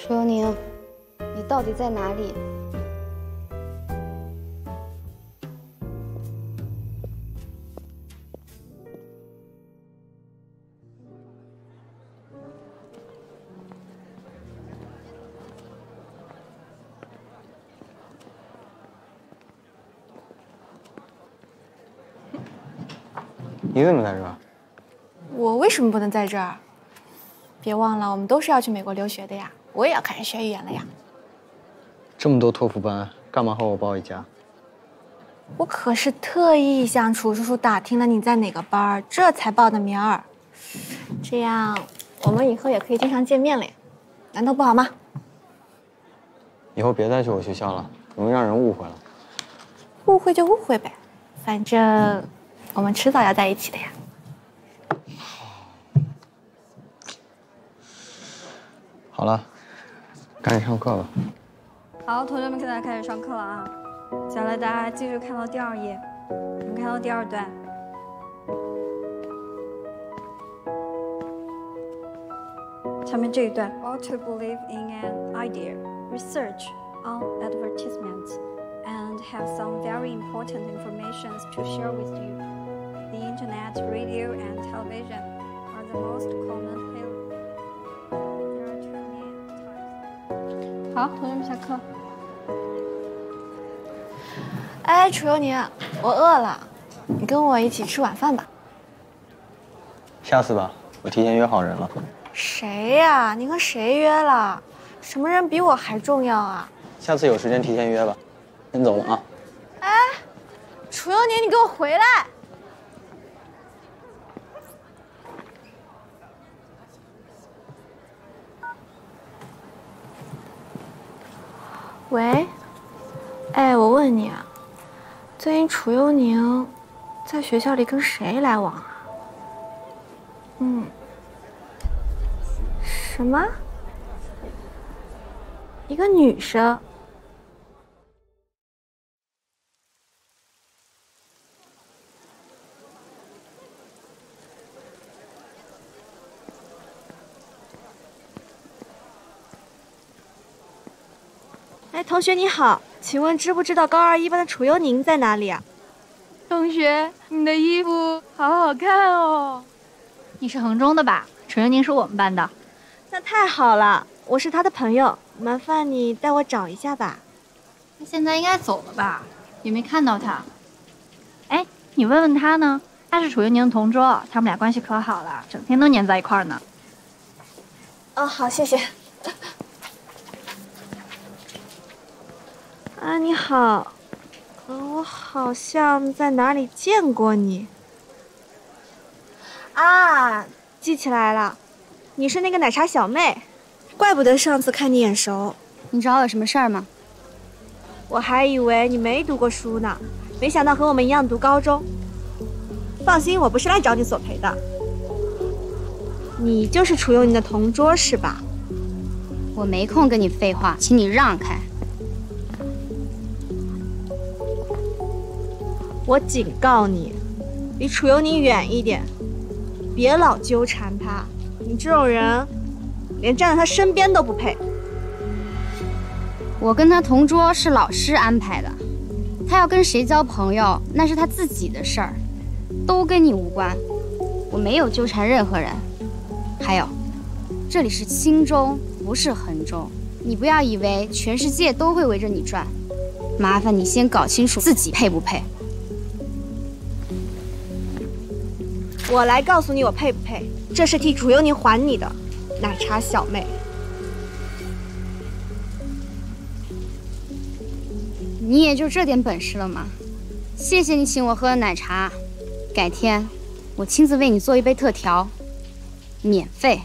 楚幽宁，你到底在哪里？ 你怎么在这儿？ 我为什么不能在这儿？别忘了，我们都是要去美国留学的呀，我也要开始学语言了呀。 这么多托福班，干嘛和我报一家？ 我可是特意向楚叔叔打听了你在哪个班，这才报的名儿。这样，我们以后也可以经常见面了呀，难道不好吗？ 以后别再去我学校了，容易让人误会了。 误会就误会呗，反正我们迟早要在一起的呀。 好了，赶紧上课吧。 好，同学们，现在开始上课了啊！接下来大家继续看到第2页，我们看到第2段。下面这一段 ，ought to believe in an idea, research on advertisements, and have some very important information to share with you. The internet, radio, and television are the most common places. 好，同学们下课。 哎，楚幽宁，我饿了，你跟我一起吃晚饭吧。 下次吧，我提前约好人了。 谁呀？你和谁约了？什么人比我还重要啊？ 下次有时间提前约吧。先走了啊。 哎，楚幽宁，你给我回来！喂，哎，我问你啊，最近楚幽宁在学校里跟谁来往啊？什么？一个女生？哎，同学你好，请问知不知道高2一班的楚幽宁在哪里啊？ 同学，你的衣服好好看哦。你是衡中的吧？楚幽宁是我们班的。 那太好了，我是他的朋友，麻烦你带我找一下吧。 他现在应该走了吧？也没看到他。哎，你问问他呢，他是楚幽宁的同桌，他们俩关系可好了，整天都黏在一块儿呢。 哦，好，谢谢。啊，你好，我好像在哪里见过你。啊，记起来了，你是那个奶茶小妹，怪不得上次看你眼熟。 你找我有什么事儿吗？ 我还以为你没读过书呢，没想到和我们一样读高中。放心，我不是来找你索赔的。你就是楚幽宁的同桌是吧？ 我没空跟你废话，请你让开。 我警告你，离楚幽宁远一点，别老纠缠他。你这种人，连站在他身边都不配。 我跟他同桌是老师安排的，他要跟谁交朋友那是他自己的事儿，都跟你无关。我没有纠缠任何人。还有，这里是青州，不是衡中，你不要以为全世界都会围着你转。麻烦你先搞清楚自己配不配。 我来告诉你我配不配，这是替楚幽宁还你的，奶茶小妹。 你也就这点本事了吗？谢谢你请我喝的奶茶，改天我亲自为你做一杯特调，免费。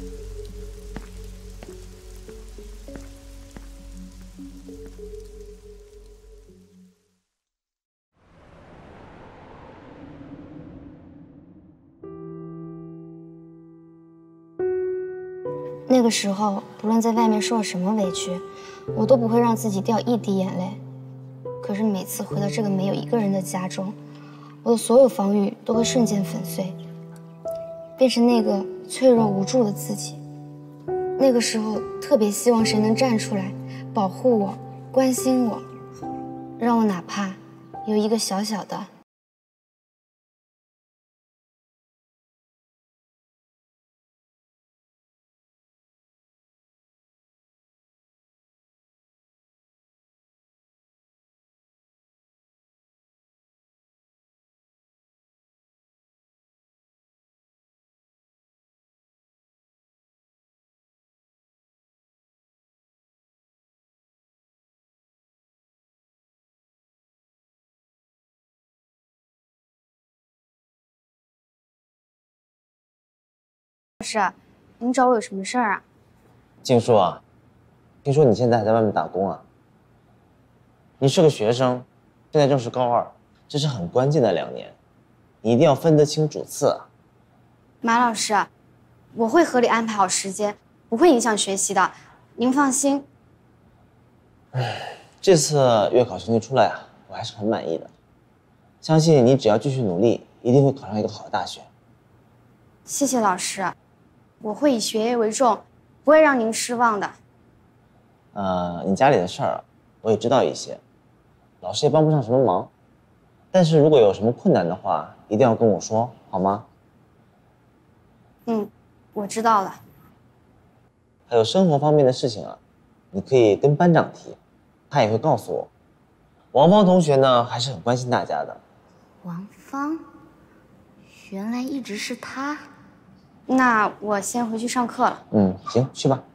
那个时候，不论在外面受了什么委屈，我都不会让自己掉一滴眼泪。可是每次回到这个没有一个人的家中，我的所有防御都会瞬间粉碎，变成那个脆弱无助的自己。 那个时候特别希望谁能站出来，保护我，关心我，让我哪怕有一个小小的。 老师，您找我有什么事儿啊？ 静书啊，听说你现在还在外面打工啊？你是个学生，现在正是高2，这是很关键的2年，你一定要分得清主次啊。 马老师，我会合理安排好时间，不会影响学习的，您放心。 这次月考成绩出来啊，我还是很满意的，相信你只要继续努力，一定会考上一个好的大学。 谢谢老师，我会以学业为重，不会让您失望的。 你家里的事儿啊，我也知道一些，老师也帮不上什么忙，但是如果有什么困难的话，一定要跟我说，好吗？ 我知道了。 还有生活方面的事情啊，你可以跟班长提，他也会告诉我。王芳同学呢，还是很关心大家的。 王芳，原来一直是他。那我先回去上课了。 行，去吧。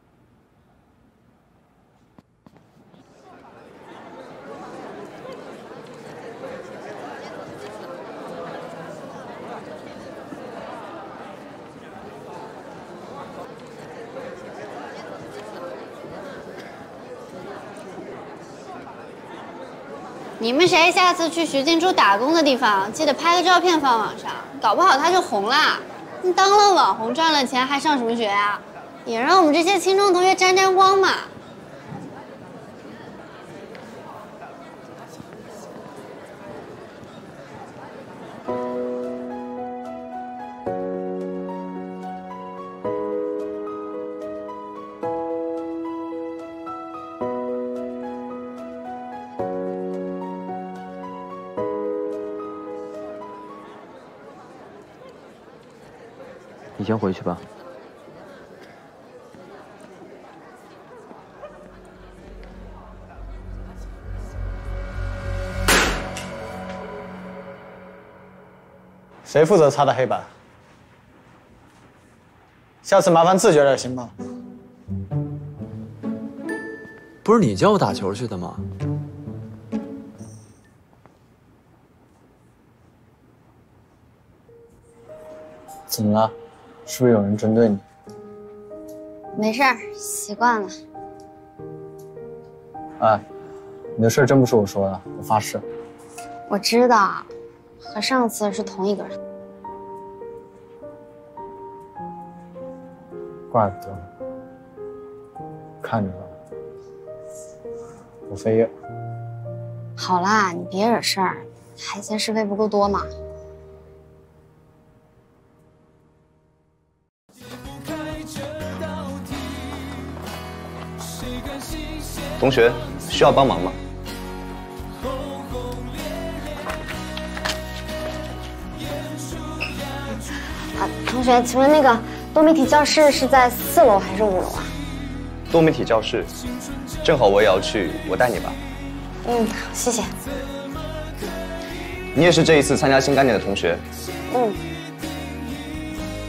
你们谁下次去徐静珠打工的地方，记得拍个照片放网上，搞不好他就红啦。当了网红赚了钱，还上什么学啊？也让我们这些青中同学沾沾光嘛。 你先回去吧。 谁负责擦的黑板？下次麻烦自觉点行吗？ 不是你叫我打球去的吗？ 怎么了？是不是有人针对你？ 没事儿，习惯了。 哎，你的事真不是我说的，我发誓。 我知道，和上次是同一个人。 怪不得，看着了，我非要。 好啦，你别惹事儿，还嫌是非不够多嘛。 同学，需要帮忙吗？ 同学，请问那个多媒体教室是在4楼还是5楼啊？ 多媒体教室，正好我也要去，我带你吧。 谢谢。 你也是这一次参加新概念的同学？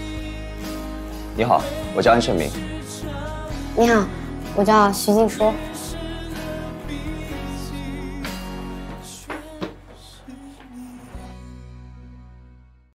你好， 我叫安胜明。 你好，我叫徐静舒。